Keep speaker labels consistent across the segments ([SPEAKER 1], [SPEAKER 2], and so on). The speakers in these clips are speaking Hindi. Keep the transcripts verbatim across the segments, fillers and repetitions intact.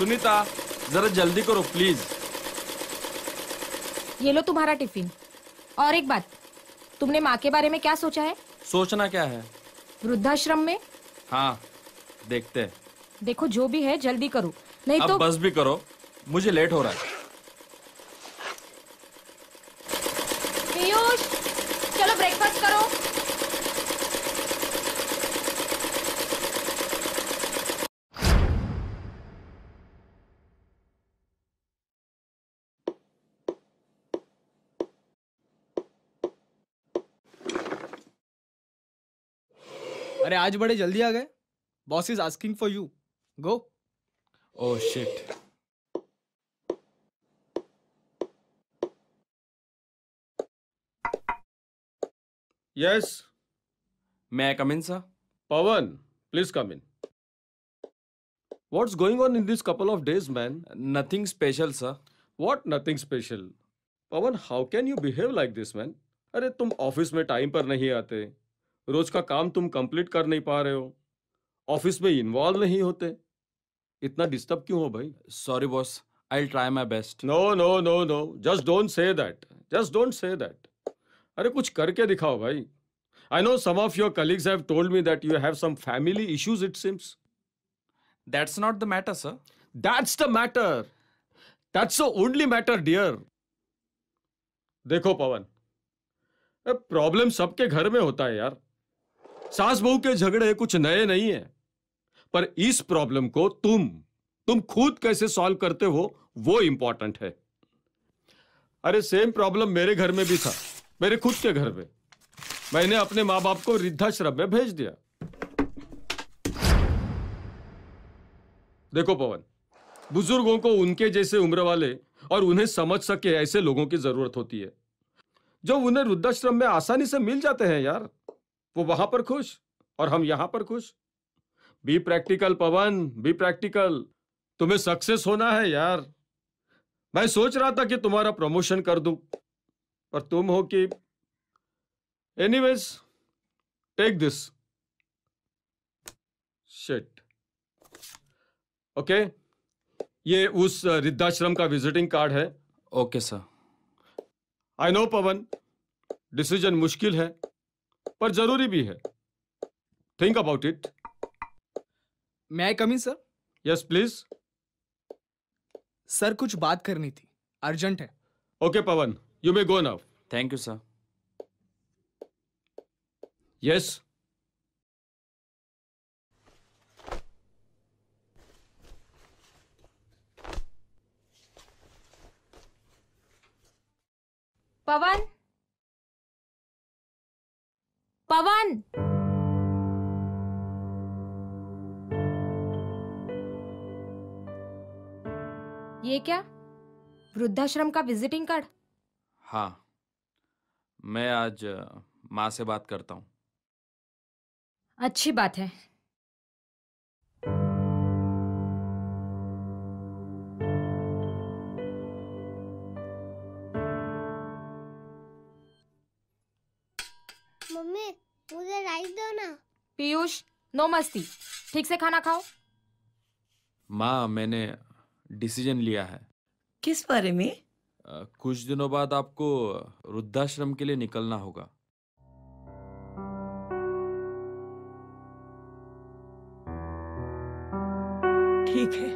[SPEAKER 1] सुनीता, जरा जल्दी करो प्लीज।
[SPEAKER 2] ये लो तुम्हारा टिफिन। और एक बात, तुमने माँ के बारे में क्या सोचा है?
[SPEAKER 1] सोचना क्या है?
[SPEAKER 2] वृद्धाश्रम में।
[SPEAKER 1] हाँ, देखते हैं।
[SPEAKER 2] देखो जो भी है जल्दी करो, नहीं
[SPEAKER 1] अब
[SPEAKER 2] तो।
[SPEAKER 1] बस भी करो, मुझे लेट हो रहा है।
[SPEAKER 2] पीयूष, चलो ब्रेकफास्ट करो।
[SPEAKER 3] अरे आज बड़े जल्दी आ गए। Boss is asking for you. Go.
[SPEAKER 1] Oh shit.
[SPEAKER 4] Yes,
[SPEAKER 1] May I come in, sir?
[SPEAKER 4] Pawan, please come in. What's going on in these couple of days, man?
[SPEAKER 1] Nothing special, sir.
[SPEAKER 4] What nothing special? Pawan, how can you behave like this, man? अरे तुम ऑफिस में टाइम पर नहीं आते, रोज का काम तुम कंप्लीट कर नहीं पा रहे हो, ऑफिस में इन्वॉल्व नहीं होते, इतना डिस्टर्ब क्यों हो भाई?
[SPEAKER 1] Sorry, boss. I'll try my best.
[SPEAKER 4] No no no no, just don't say that, just don't say that. अरे कुछ करके दिखाओ भाई। I know some of your colleagues have told me that you have some family issues, it seems.
[SPEAKER 1] That's not the matter, sir.
[SPEAKER 4] That's the matter. That's the only matter, dear. देखो पवन, प्रॉब्लम सबके घर में होता है यार। सास बहू के झगड़े कुछ नए नहीं है, पर इस प्रॉब्लम को तुम तुम खुद कैसे सॉल्व करते हो वो इंपॉर्टेंट है। अरे सेम प्रॉब्लम मेरे घर में भी था, मेरे खुद के घर में। मैंने अपने माँ बाप को वृद्धाश्रम में भेज दिया। देखो पवन, बुजुर्गों को उनके जैसे उम्र वाले और उन्हें समझ सके ऐसे लोगों की जरूरत होती है, जो उन्हें वृद्धाश्रम में आसानी से मिल जाते हैं यार। वो वहां पर खुश और हम यहां पर खुश। Be practical Pavan, be practical. तुम्हें सक्सेस होना है यार। मैं सोच रहा था कि तुम्हारा प्रमोशन कर दूं, पर तुम हो कि anyways, take this shit. Okay, ये उस वृद्धाश्रम का विजिटिंग कार्ड है।
[SPEAKER 1] Okay, sir.
[SPEAKER 4] I know Pawan, decision मुश्किल है पर जरूरी भी है। Think about it.
[SPEAKER 3] May I come in sir?
[SPEAKER 4] Yes please.
[SPEAKER 3] Sir कुछ बात करनी थी, अर्जेंट है।
[SPEAKER 4] Okay Pawan, you may go now.
[SPEAKER 1] Thank you, sir.
[SPEAKER 4] Yes.
[SPEAKER 2] Pawan, Pawan, ये क्या? वृद्धाश्रम का विजिटिंग कार्ड?
[SPEAKER 1] हाँ, मैं आज अ, माँ से बात करता हूँ।
[SPEAKER 2] अच्छी बात है।
[SPEAKER 5] मम्मी, मुझे राइस दो ना।
[SPEAKER 2] पीयूष, नो मस्ती, ठीक से खाना खाओ।
[SPEAKER 1] माँ, मैंने डिसीजन लिया है।
[SPEAKER 6] किस बारे में?
[SPEAKER 1] अ, कुछ दिनों बाद आपको वृद्धाश्रम के लिए निकलना होगा।
[SPEAKER 6] ठीक है।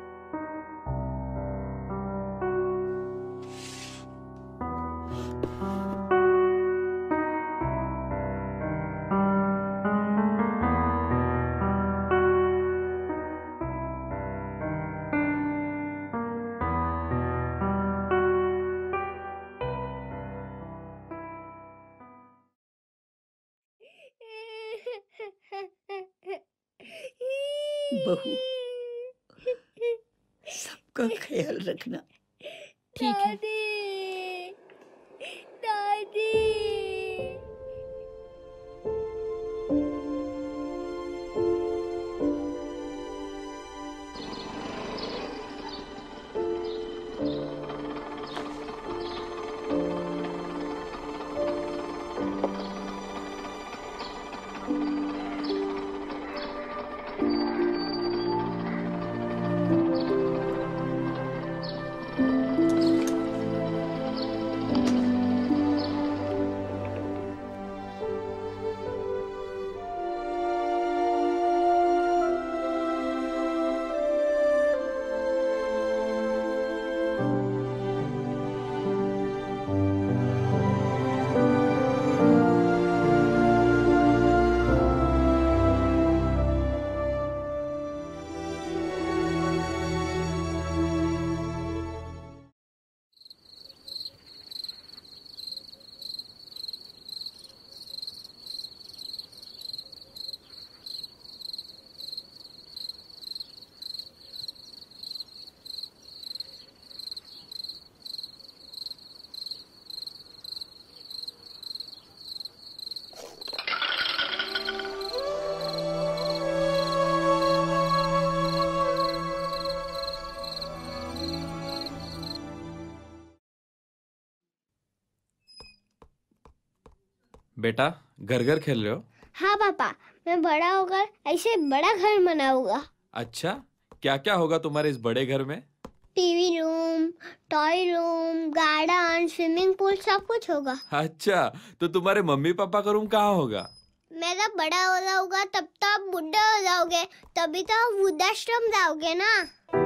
[SPEAKER 6] बहू, सबका ख्याल रखना।
[SPEAKER 2] ठीक है।
[SPEAKER 5] दादी, दादी।
[SPEAKER 1] बेटा घर घर खेल रहे हो?
[SPEAKER 5] हाँ पापा, मैं बड़ा होकर ऐसे बड़ा घर बनाऊंगा।
[SPEAKER 1] अच्छा, क्या क्या होगा तुम्हारे इस बड़े घर में?
[SPEAKER 5] TV room, toy room, garden, swimming pool, सब कुछ होगा।
[SPEAKER 1] अच्छा, तो तुम्हारे मम्मी पापा का रूम कहाँ होगा?
[SPEAKER 5] मैं जब बड़ा हो जाऊंगा तब तो आप बुढ़े हो जाओगे, तभी तो आप वृद्धाश्रम जाओगे ना।